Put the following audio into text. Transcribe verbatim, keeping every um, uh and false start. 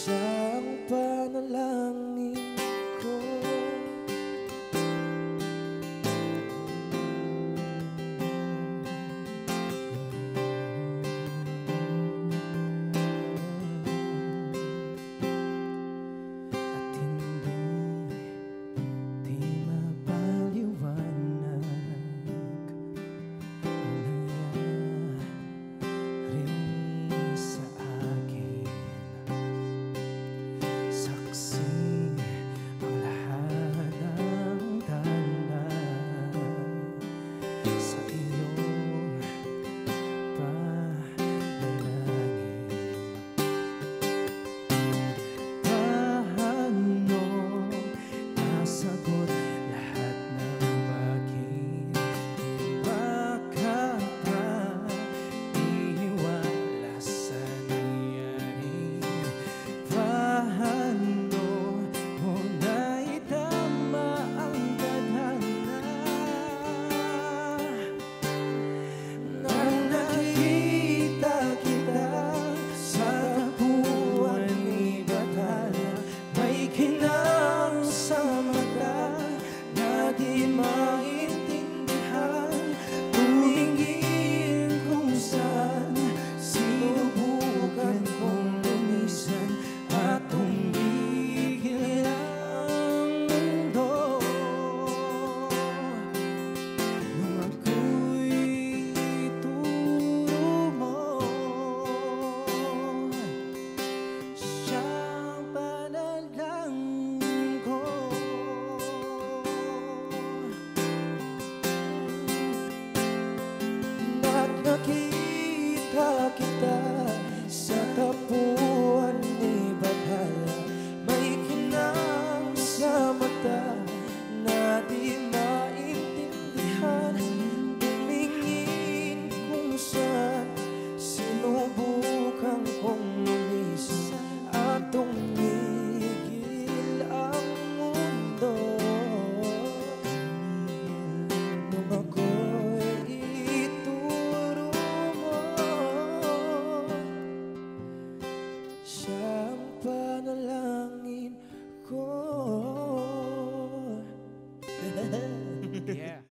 Siyang panalangin ko. At hindi, di mapaliwanag ang nangyari sa akin. Saksi ang lahat ng tanda sa iyong panalangin. Paano nasagot lahat ng bakit? Di ba ka pa iniwala sa nangyari? Paano mo naitama ang tadhana? Nang nakita kita sa tagpuan ni Batala, may kinang sa mata na di maintindihan. Tumingin kung saan, sinubukan kong lumisan at tumigil ang mundo. Nung ako'y ituro mo, siyang panalangin ko. Ba't nakita kita sa tagpuan ni Batala, may kinang sa mata na di maintindihan. Tumingin kung saan, sinubukan kong lumisan at tumigil ang mundo. Nung ako'y ituro mo, siyang panalangin ko. Yeah.